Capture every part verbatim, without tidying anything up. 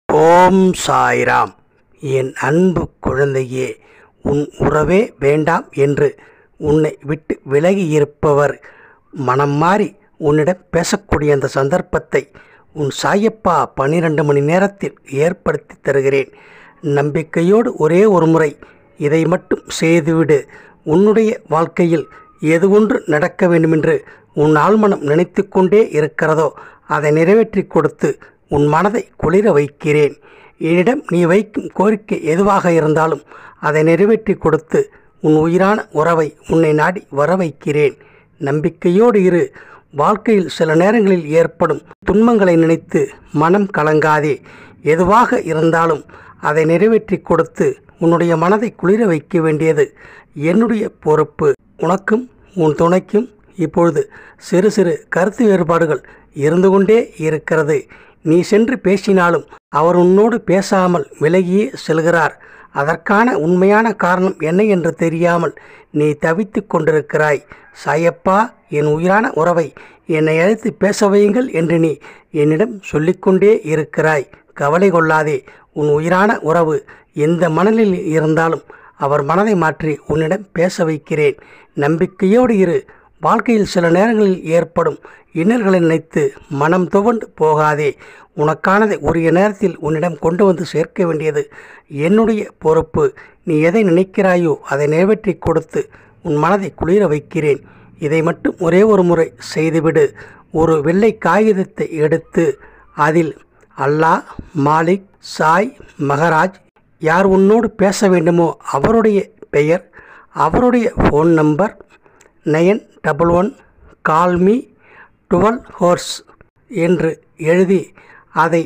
ஓம் சாய்ராம். என் அன்பு குழந்தையே, உன் உறவே வேண்டாம் என்று உன்னை விட்டு விலகி இருப்பவர் மனம் மாறி உன்னிடம் பேசக்கூடிய அந்த சந்தர்ப்பத்தை உன் சாயப்பா பன்னிரண்டு மணி நேரத்தில் ஏற்படுத்தி தருகிறேன். நம்பிக்கையோடு ஒரே ஒரு முறை இதை மட்டும் செய்துவிடு. உன்னுடைய வாழ்க்கையில் எது ஒன்று நடக்க வேண்டுமென்று உன் ஆழ்மனம் நினைத்து கொண்டே இருக்கிறதோ அதை நிறைவேற்றி கொடுத்து உன் மனதை குளிர வைக்கிறேன். என்னிடம் நீ வைக்கும் கோரிக்கை எதுவாக இருந்தாலும் அதை நிறைவேற்றி கொடுத்து உன் உயிரான உறவை உன்னை நாடி வர வைக்கிறேன். நம்பிக்கையோடு இரு. வாழ்க்கையில் சில நேரங்களில் ஏற்படும் துன்பங்களை நினைத்து மனம் கலங்காதே. எதுவாக இருந்தாலும் அதை நிறைவேற்றி கொடுத்து உன்னுடைய மனதை குளிர வைக்க வேண்டியது என்னுடைய பொறுப்பு. உனக்கும் உன் துணைக்கும் இப்பொழுது சிறு சிறு கருத்து வேறுபாடுகள் இருந்து கொண்டே இருக்கிறது. நீ சென்று பேசினாலும் அவர் உன்னோடு பேசாமல் விலகியே செல்கிறார். அதற்கான உண்மையான காரணம் என்ன என்று தெரியாமல் நீ தவித்து கொண்டிருக்கிறாய். சாயப்பா, என் உயிரான உறவை என்னை அழைத்து பேச வையுங்கள் என்று நீ என்னிடம் சொல்லிக்கொண்டே இருக்கிறாய். கவலை கொள்ளாதே. உன் உயிரான உறவு எந்த மனநிலையில் இருந்தாலும் அவர் மனதை மாற்றி உன்னிடம் பேச வைக்கிறேன். நம்பிக்கையோடு இரு. வாழ்க்கையில் சில நேரங்களில் ஏற்படும் இன்னல்களை நினைத்து மனம் துவண்டு போகாதே. உனக்கானதை உரிய நேரத்தில் உன்னிடம் கொண்டு வந்து சேர்க்க வேண்டியது என்னுடைய பொறுப்பு. நீ எதை நினைக்கிறாயோ அதை நிறைவேற்றி கொடுத்து உன் மனதை குளிர வைக்கிறேன். இதை மட்டும் ஒரே ஒரு முறை செய்துவிடு. ஒரு வெள்ளை காகிதத்தை எடுத்து அதில் அல்லாஹ், மாலிக், சாய், மகராஜ், யார் உன்னோடு பேச வேண்டுமோ அவருடைய பெயர், அவருடைய phone number, nine double one call me twelve hours என்று எழுதி அதை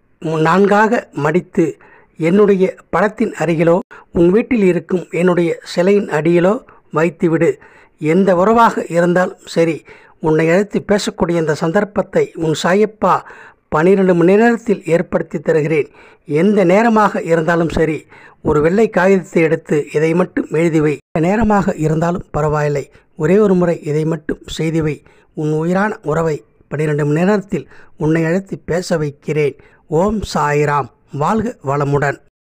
நான்காக மடித்து என்னுடைய படத்தின் அருகிலோ உன் வீட்டில் இருக்கும் என்னுடைய சிலையின் அடியிலோ வைத்துவிடு. எந்த உறவாக இருந்தாலும் சரி, உன்னை அழைத்து பேசக்கூடிய இந்த சந்தர்ப்பத்தை உன் சாயப்பா பன்னிரெண்டு மணி நேரத்தில் ஏற்படுத்தி தருகிறேன். எந்த நேரமாக இருந்தாலும் சரி, ஒரு வெள்ளை காகிதத்தை எடுத்து இதை மட்டும் எழுதிவை. நேரமாக இருந்தாலும் பரவாயில்லை, ஒரே ஒரு முறை இதை மட்டும் செய்துவை. உன் உயிரான உறவை பன்னிரெண்டு மணி நேரத்தில் உன்னை அழைத்து பேச வைக்கிறேன். ஓம் சாய்ராம். வாழ்க வளமுடன்.